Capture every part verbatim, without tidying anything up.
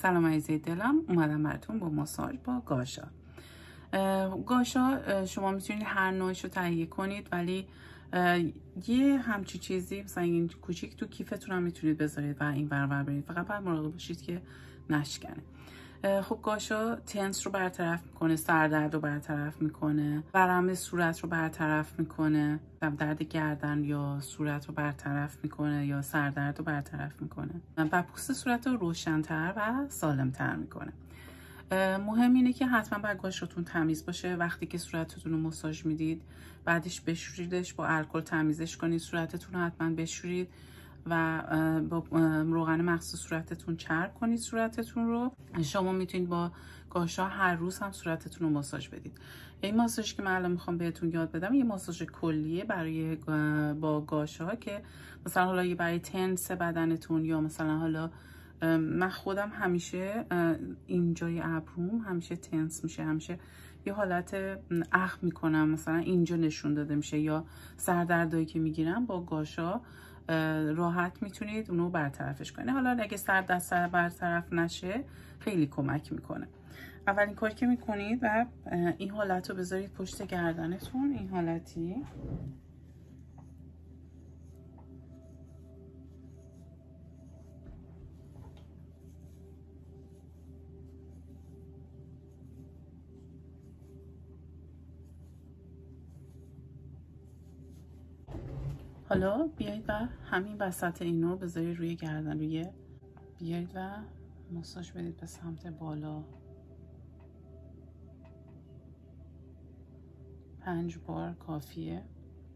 سلام عزیزی دلم، اومدم براتون با ماساژ با گاشا. گاشا شما میتونید هر نوعش رو تهیه کنید، ولی یه همچی چیزی مثلا این کوچیک تو کیفتون هم میتونید بذارید و این ور ور برید، فقط باید مراقب باشید که نشکنه. خب گاشا تنس رو برطرف میکنه، سردرد رو برطرف میکنه، ورم صورت رو برطرف میکنه، درد گردن یا صورت رو برطرف میکنه یا سردرد رو برطرف میکنه و پوست صورت رو روشن‌تر و سالم‌تر میکنه. مهم اینه که حتما باید گاشاتون تمیز باشه. وقتی که صورتتون رو ماساژ میدید بعدش بشوریدش، با الکل تمیزش کنید، صورتتون رو حتما بشورید و با روغن مخصوص صورتتون چرب کنید صورتتون رو. شما میتونید با گاشا هر روز هم صورتتون رو ماساژ بدید. این ماساژ که من الان میخوام بهتون یاد بدم یه ماساژ کلیه برای با گاشا که مثلا حالا یه برای تنس بدنتون، یا مثلا حالا من خودم همیشه اینجای ابروم همیشه تنس میشه، همیشه یه حالت اخم میکنم، مثلا اینجا نشون داده میشه، یا سردردایی که میگیرم با گاشا راحت میتونید اونو برطرفش کنید. حالا اگه سر دست برطرف نشه خیلی کمک میکنه. اولین کاری که میکنید و این حالت رو بذارید پشت گردنتون، این حالتی حالا بیایید و همین وسط اینو بذارید روی گردن، روی بیایید و ماساژ بدید به سمت بالا. پنج بار کافیه.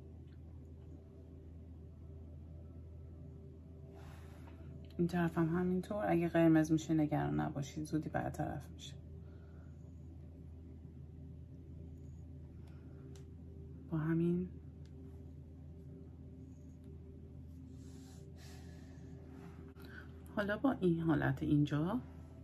این طرف هم همینطور. اگه قرمز میشه نگران نباشید، زودی برطرف میشه. با همین حالا با این حالت اینجا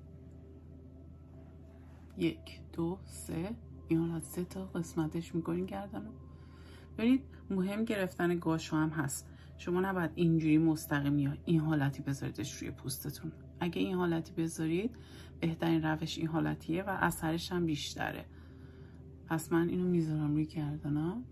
یک دو سه، این حالت سه تا قسمتش میکنین گردن رو. ببینید مهم گرفتن گاشا هم هست. شما نباید اینجوری مستقیم یا این حالتی بذاریدش روی پوستتون. اگه این حالتی بذارید بهترین روش این حالتیه و اثرش هم بیشتره. پس من اینو میذارم روی گردنم.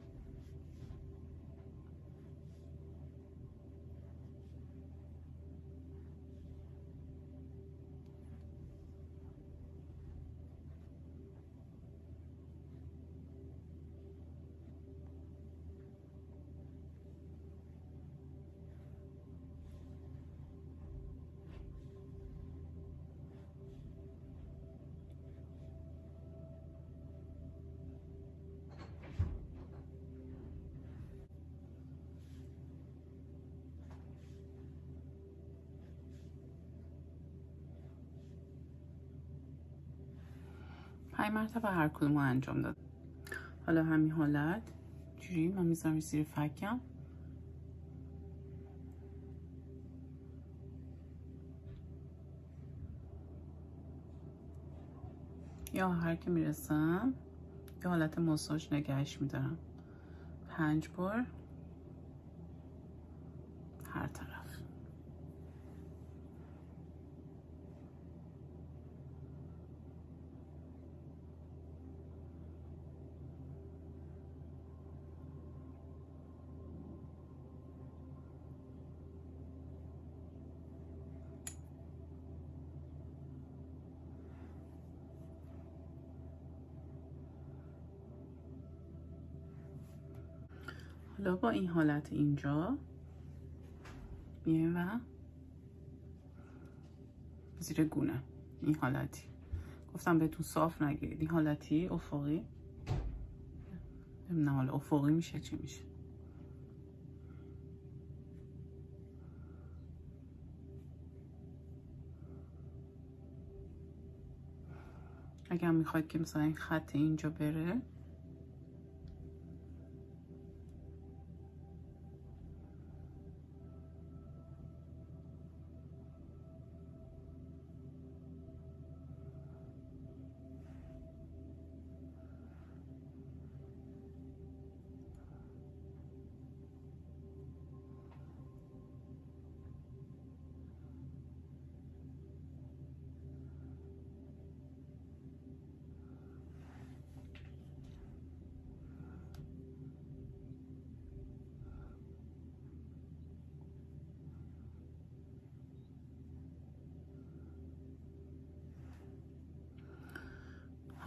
پنج مرتبه هر کدوم رو انجام داد. حالا همین حالت جوری من میذارم زیر فکم. یا هر که میرسم یه حالت ماساژ نگهش میدارم پنج بار هر طرف. حالا با این حالت اینجا میایم و زیر گونه این حالتی، گفتم بهتون صاف نگیرید، این حالتی افقی، نه حالا افقی میشه چی میشه. اگر میخواید که مثلا این خط اینجا بره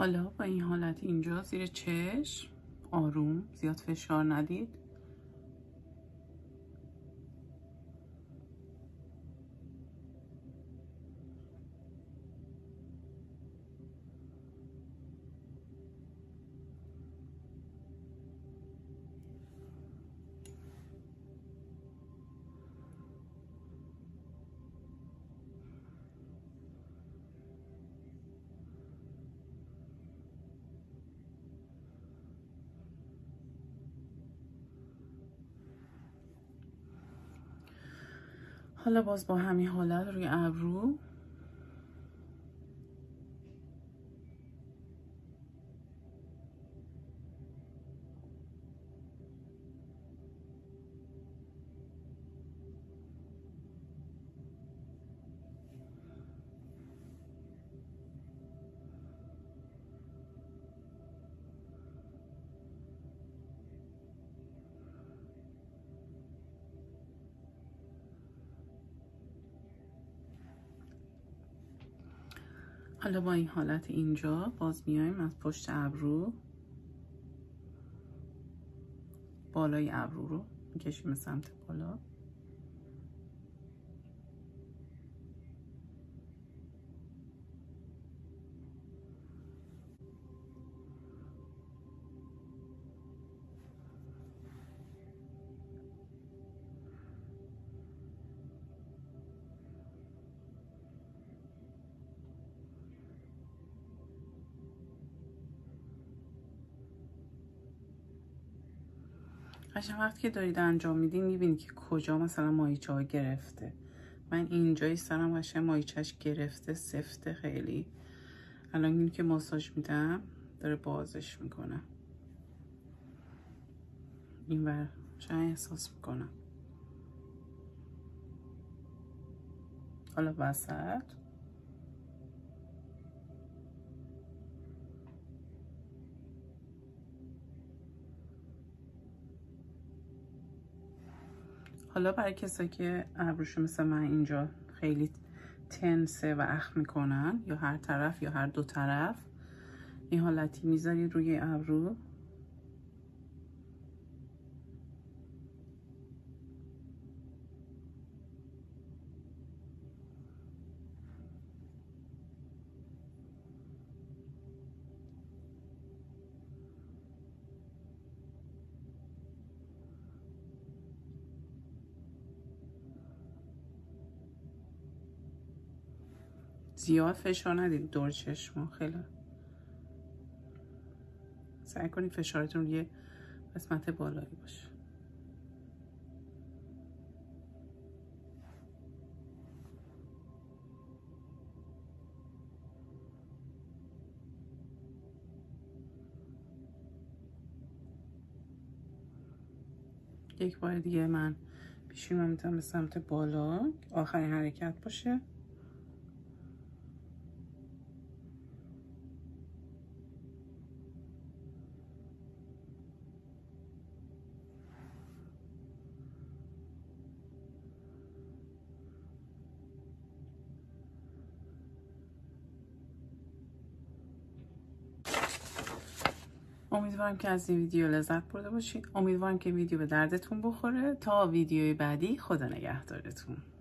حالا با این حالت اینجا زیر چشم آروم، زیاد فشار ندید. حالا باز با همین حالت روی ابرو حالا با این حالت اینجا باز میایم از پشت ابرو بالای ابرو رو میکشیم به سمت بالا. قشنگ وقتی که دارید انجام میدین میبینید که کجا مثلا ماهیچه ها گرفته. من اینجای سرم قشنگ ماهیچه‌اش گرفته، سفته خیلی. الان این که ماساژ میدم داره بازش میکنه. این بر چند احساس میکنم. حالا وسط حالا برای کسایی که ابروشون مثل من اینجا خیلی تنسه و اخم میکنن یا هر طرف یا هر دو طرف، این حالتی میذارید روی ابرو. زیاد فشار ندید دور چشم، خیلی سعی کنید فشارتون روی قسمت بالایی باشه. یک بار دیگه من پیشیم میتونم به سمت بالا، آخرین حرکت باشه. امیدوارم که از این ویدیو لذت برده باشید. امیدوارم که ویدیو به دردتون بخوره. تا ویدیوی بعدی، خدا نگهدارتون.